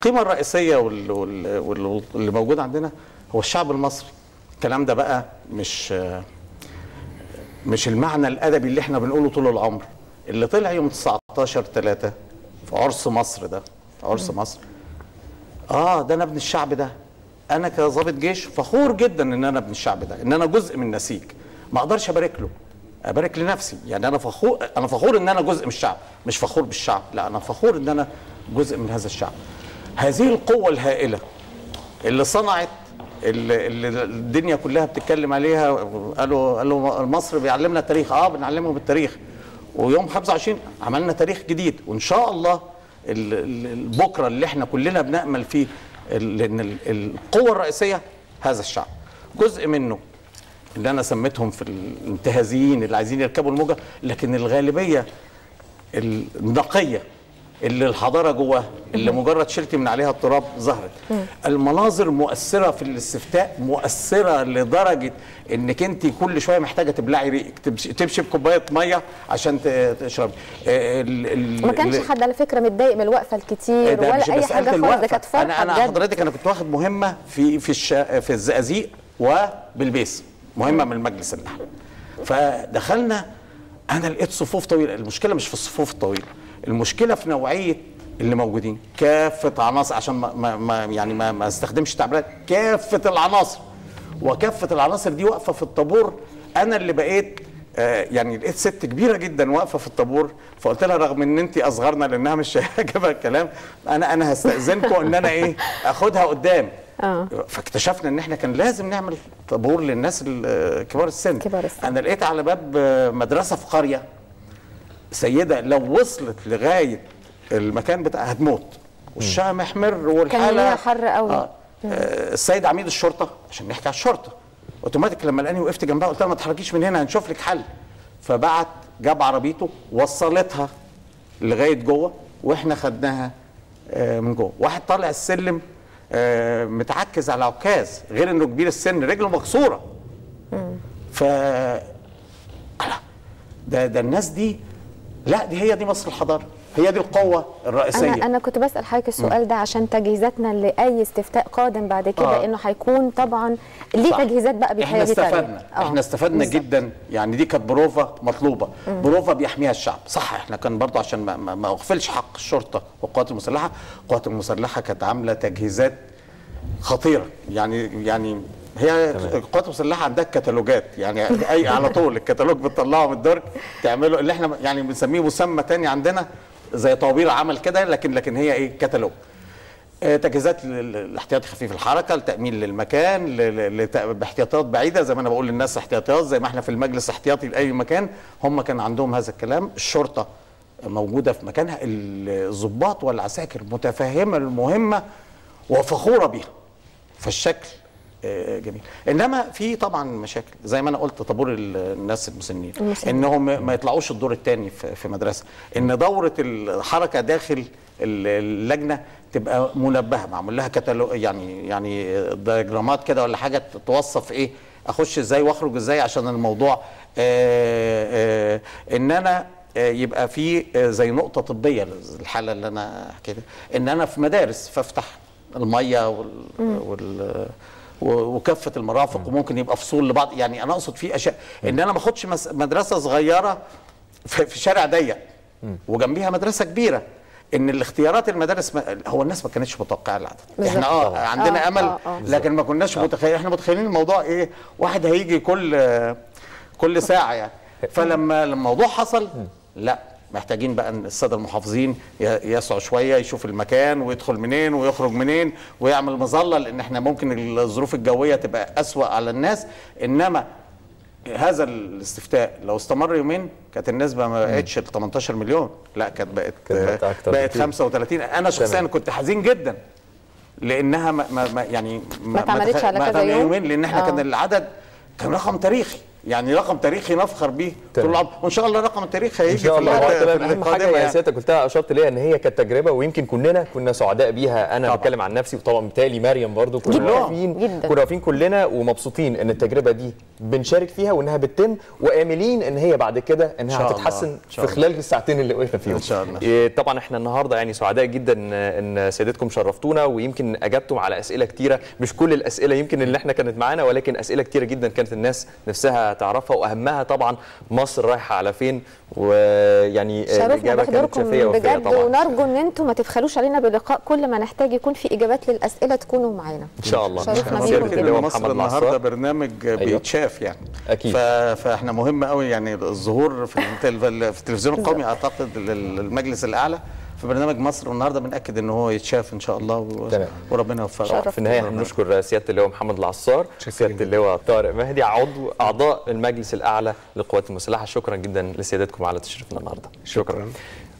القيمه الرئيسيه واللي موجود عندنا هو الشعب المصري. الكلام ده بقى مش المعنى الادبي اللي احنا بنقوله طول العمر. اللي طلع يوم 19/3 في عرس مصر، ده عرس مصر، ده انا ابن الشعب ده. انا كظابط جيش فخور جدا ان انا ابن الشعب ده، ان انا جزء من نسيج. ما اقدرش ابارك له، ابارك لنفسي. يعني انا فخور ان انا جزء من الشعب، مش فخور بالشعب، لا انا فخور ان انا جزء من هذا الشعب. هذه القوة الهائلة اللي صنعت اللي الدنيا كلها بتتكلم عليها. قالوا مصر بيعلمنا التاريخ. بنعلمهم التاريخ، ويوم 25 عملنا تاريخ جديد. وان شاء الله بكره اللي احنا كلنا بنأمل فيه، لان القوة الرئيسية هذا الشعب. جزء منه اللي انا سميتهم في الانتهازيين اللي عايزين يركبوا الموجة، لكن الغالبية النقية اللي الحضاره جواها، اللي مجرد شلتي من عليها التراب ظهرت. المناظر مؤثره في الاستفتاء، مؤثره لدرجه انك انت كل شويه محتاجه تبلعي ريقك، تمشي بكوبايه ميه عشان تشربي. ما كانش حد على فكره متضايق من الوقفه الكتير ولا اي حاجه خالص، ده كانت فرحه. انا حضرتك انا كنت واخد مهمه في الزقازيق وبالبيس، مهمه من المجلس النحل. فدخلنا، انا لقيت صفوف طويله. المشكله مش في الصفوف الطويله، المشكله في نوعيه اللي موجودين، كافه عناصر، عشان ما استخدمش تعبيرات، كافه العناصر. وكافه العناصر دي واقفه في الطابور. انا اللي بقيت يعني لقيت ست كبيره جدا واقفه في الطابور، فقلت لها رغم ان انت اصغرنا، لانها مش هيعجبها الكلام، انا هستاذنكم ان انا اخدها قدام. فاكتشفنا ان احنا كان لازم نعمل طابور للناس كبار السن. انا لقيت على باب مدرسه في قريه سيده لو وصلت لغايه المكان بتاعها هتموت، وشها محمر والحاله كان حر قوي. السيد عميد الشرطه، عشان نحكي على الشرطه، اوتوماتيك لما لقاني وقفت جنبها قلت لها ما تتحركيش من هنا، هنشوف لك حل. فبعت جاب عربيته وصلتها لغايه جوه، واحنا خدناها من جوه. واحد طالع السلم متعكز على عكاز، غير انه كبير السن، رجله مكسوره. ف ده الناس دي، لا هي دي مصر الحضاره، هي دي القوه الرئيسيه. انا كنت بسال حضرتك السؤال ده عشان تجهيزاتنا لاي استفتاء قادم بعد كده، انه هيكون طبعا ليه تجهيزات بقى بيتهيألي. احنا استفدنا جدا. يعني دي كانت بروفه مطلوبه، بروفه بيحميها الشعب. صح، احنا كان برضه عشان ما اغفلش حق الشرطه والقوات المسلحه. القوات المسلحه كانت عامله تجهيزات خطيره. يعني هي القوات المسلحه عندها كتالوجات، يعني اي على طول الكتالوج بتطلعه من الدرج تعمله، اللي احنا يعني بنسميه مسمى تاني عندنا زي طوابير عمل كده، لكن هي كتالوج. تجهيزات للاحتياطي خفيف الحركه، لتامين للمكان، باحتياطات بعيده، زي ما انا بقول للناس احتياطيات، زي ما احنا في المجلس احتياطي لاي مكان. هم كان عندهم هذا الكلام. الشرطه موجوده في مكانها، الضباط والعساكر متفهمه المهمه وفخوره بيها، فالشكل جميل. انما في طبعا مشاكل زي ما انا قلت، طابور الناس المسنين، انهم ما يطلعوش الدور الثاني في مدرسه، ان دوره الحركه داخل اللجنه تبقى منبهه، معمول لها كتالوج، يعني دياجرامات كده ولا حاجه توصف اخش ازاي واخرج ازاي، عشان الموضوع ان انا يبقى في زي نقطه طبيه للحاله اللي انا حكيتها، ان انا في مدارس فافتح الميه وكافه المرافق، وممكن يبقى فصول لبعض. يعني انا اقصد في اشياء، ان انا ما اخدش مدرسه صغيره في شارع ضيق وجنبيها مدرسه كبيره. ان الاختيارات المدارس هو الناس ما كانتش متوقعه العدد. احنا عندنا امل، لكن ما كناش متخيلين. احنا متخيلين الموضوع واحد هيجي كل ساعه يعني. فلما الموضوع حصل، لا محتاجين بقى ان الساده المحافظين يسعوا شويه، يشوف المكان ويدخل منين ويخرج منين ويعمل مظله، لان احنا ممكن الظروف الجويه تبقى اسوأ على الناس. انما هذا الاستفتاء لو استمر يومين كانت النسبه ما بقتش 18 مليون، لا كانت بقت 35. انا شخصيا كنت حزين جدا لانها ما اتعملتش على كذا يوم، لان احنا كان العدد كان رقم تاريخي. يعني رقم تاريخي نفخر بيه طول العمر، وان شاء الله الرقم التاريخي هيجي ان شاء الله. اهم حاجه يعني. يا سيادتك قلتها اشرت ليها ان هي كانت تجربه، ويمكن كنا سعداء بيها. انا بتكلم عن نفسي، وطبعا بالتالي مريم برضو كنا واقفين كلنا ومبسوطين ان التجربه دي بنشارك فيها وانها بتتم، واملين ان هي بعد كده انها هتتحسن في خلال الساعتين اللي وقفنا فيهم ان شاء الله. طبعا احنا النهارده يعني سعداء جدا ان سيادتكم شرفتونا، ويمكن اجبتم على اسئله كتيره، مش كل الاسئله يمكن اللي احنا كانت معانا، ولكن اسئله كتيره جدا كانت الناس نفسها تعرفها، واهمها طبعا مصر رايحه على فين، ويعني الاجابه كانت شافيه ووفيه طبعا. ونرجو ان انتم ما تبخلوش علينا بلقاء، كل ما نحتاج يكون في اجابات للاسئله تكونوا معانا ان شاء الله. شرفنا بيكم كده. مصر النهارده برنامج بيتشاف يعني اكيد. فاحنا مهم قوي يعني الظهور في التلفزيون القومي اعتقد للمجلس الاعلى في برنامج مصر، والنهارده بنأكد ان هو يتشاف ان شاء الله وربنا يوفقه. في النهايه بنشكر سياده اللواء محمد العصار، سياده اللواء طارق مهدي، اعضاء المجلس الاعلى للقوات المسلحه. شكرا جدا لسيادتكم على تشريفنا النهارده. شكرا.